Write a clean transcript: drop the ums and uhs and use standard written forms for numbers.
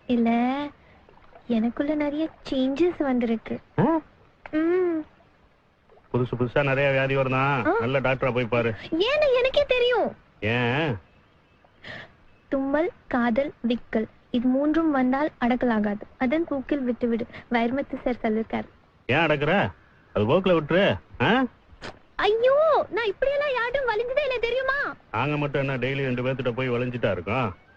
இல்ல எனக்குள்ள நிறைய சேஞ்சஸ் வந்திருக்கு. புதுசு புதுசா நிறைய வியாதி வருதா? நல்ல டாக்டரா போய் பாரு. ஏன்னு எனக்கே தெரியும். ஏன்? தும்மல், காதல், விக்கல் இது மூன்றும் வந்தால் அடக்கலாகாது. அதன் பூக்கில் விட்டுவிடு. வைரமுத்து சார் சொல்லிருக்காரு. ஏன் அடக்குற? அது போக்குல விட்டுரு. ஐயோ, நான் இப்படியெல்லாம் யாரும் வலிஞ்சதே இல்லை தெரியுமா? நாங்க மட்டும் என்ன டெய்லி 2 பேர்த்திட்ட போய் வலிஞ்சிட்டா இருக்கோம்.